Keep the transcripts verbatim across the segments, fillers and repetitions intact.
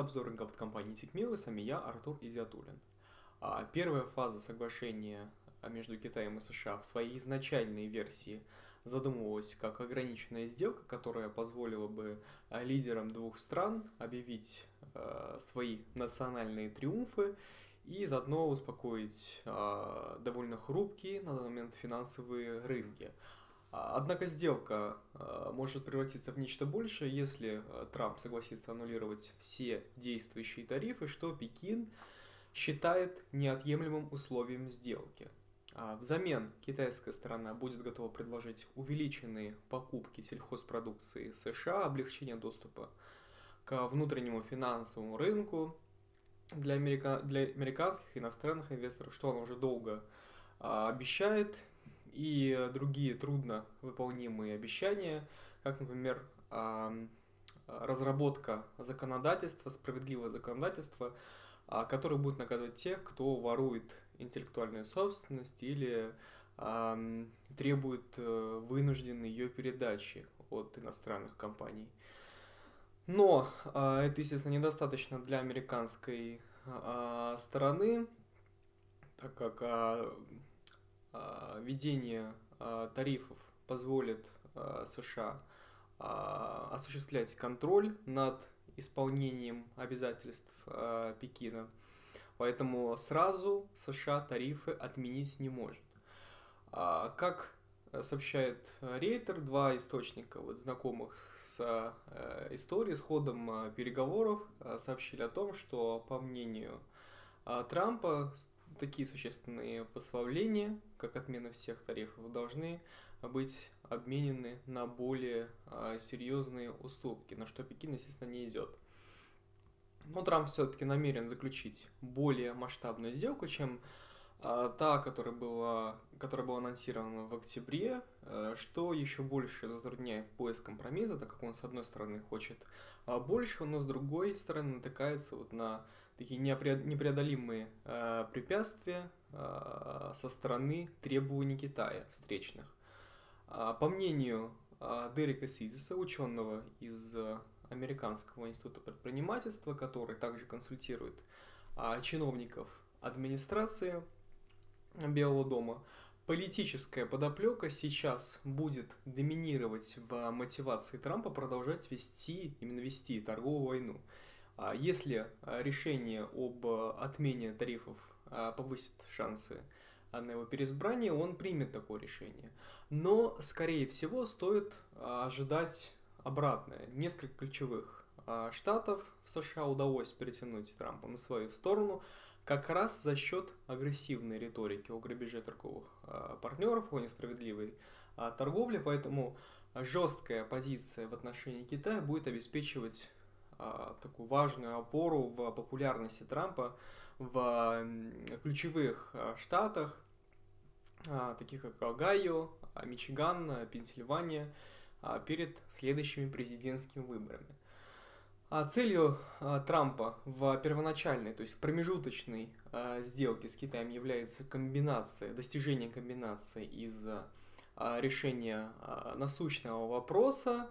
обзор рынка от компании Тикмил, и с вами я, Артур Изиатуллин. А, Первая фаза соглашения между Китаем и США в своей изначальной версии задумывалась как ограниченная сделка, которая позволила бы а, лидерам двух стран объявить а, свои национальные триумфы и заодно успокоить а, довольно хрупкие на данный момент финансовые рынки. Однако сделка может превратиться в нечто большее, если Трамп согласится аннулировать все действующие тарифы, что Пекин считает неотъемлемым условием сделки. Взамен китайская сторона будет готова предложить увеличенные покупки сельхозпродукции США, облегчение доступа к внутреннему финансовому рынку для, америка... для американских и иностранных инвесторов, что она уже долго обещает, и другие трудно выполнимые обещания, как, например, разработка законодательства, справедливого законодательства, которое будет наказывать тех, кто ворует интеллектуальную собственность или требует вынужденной ее передачи от иностранных компаний. Но это, естественно, недостаточно для американской стороны, так как введение тарифов позволит США осуществлять контроль над исполнением обязательств Пекина, поэтому сразу США тарифы отменить не может. Как сообщает Рейтер, два источника, вот, знакомых с историей, с ходом переговоров, сообщили о том, что, по мнению Трампа, такие существенные послабления, как отмена всех тарифов, должны быть обменены на более а, серьезные уступки, на что Пекин, естественно, не идет. Но Трамп все-таки намерен заключить более масштабную сделку, чем а, та, которая была, которая была анонсирована в октябре, а, что еще больше затрудняет поиск компромисса, так как он, с одной стороны, хочет а, больше, но с другой стороны натыкается вот на такие непреодолимые э, препятствия э, со стороны требований Китая встречных. Э, по мнению э, Дерека Сизиса, ученого из э, Американского института предпринимательства, который также консультирует э, чиновников администрации Белого дома, политическая подоплека сейчас будет доминировать в мотивации Трампа продолжать вести, именно вести торговую войну. Если решение об отмене тарифов повысит шансы на его переизбрание, он примет такое решение. Но, скорее всего, стоит ожидать обратное. Несколько ключевых штатов в США удалось перетянуть Трампа на свою сторону как раз за счет агрессивной риторики о грабеже торговых партнеров, о несправедливой торговле, поэтому жесткая позиция в отношении Китая будет обеспечивать такую важную опору в популярности Трампа в ключевых штатах, таких как Огайо, Мичиган, Пенсильвания, перед следующими президентскими выборами. Целью Трампа в первоначальной, то есть промежуточной сделке с Китаем является комбинация, достижение комбинации из решения насущного вопроса,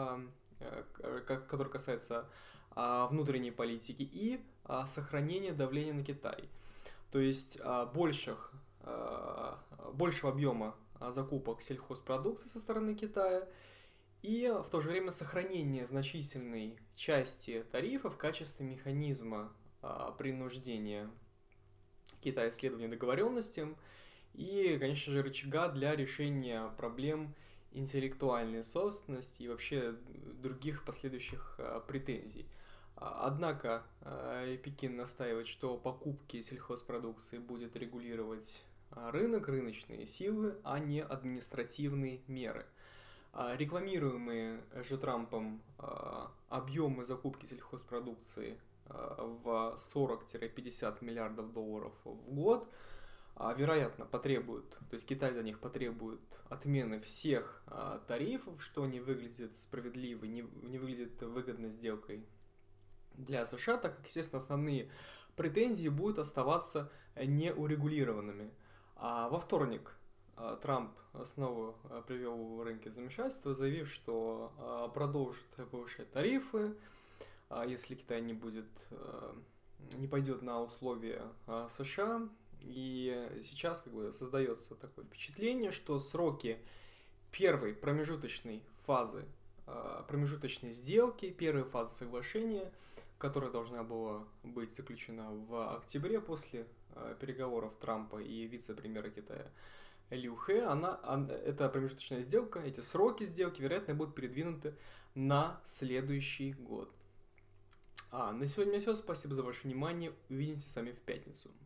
который касается а, внутренней политики, и а, сохранения давления на Китай. То есть а, больших, а, большего объема закупок сельхозпродукции со стороны Китая и в то же время сохранение значительной части тарифа в качестве механизма а, принуждения Китая к следованию договоренностям и, конечно же, рычага для решения проблем интеллектуальной собственности и вообще других последующих а, претензий. Однако а, Пекин настаивает, что покупки сельхозпродукции будет регулировать а, рынок, рыночные силы, а не административные меры. А, рекламируемые же Трампом а, объемы закупки сельхозпродукции а, в сорок-пятьдесят миллиардов долларов в год вероятно, потребуют, то есть Китай за них потребует отмены всех а, тарифов, что не выглядит справедливо, не, не выглядит выгодной сделкой для США, так как, естественно, основные претензии будут оставаться неурегулированными. А во вторник а, Трамп снова а, привел в рынке замешательство, заявив, что а, продолжит повышать тарифы если Китай не будет, не пойдет на условия США. И сейчас как бы создается такое впечатление, что сроки первой промежуточной фазы, промежуточной сделки, первой фазы соглашения, которая должна была быть заключена в октябре после переговоров Трампа и вице-премьера Китая Лю Хэ, она, она, эта промежуточная сделка, эти сроки сделки, вероятно, будут передвинуты на следующий год. А, на сегодня все. Спасибо за ваше внимание. Увидимся с вами в пятницу.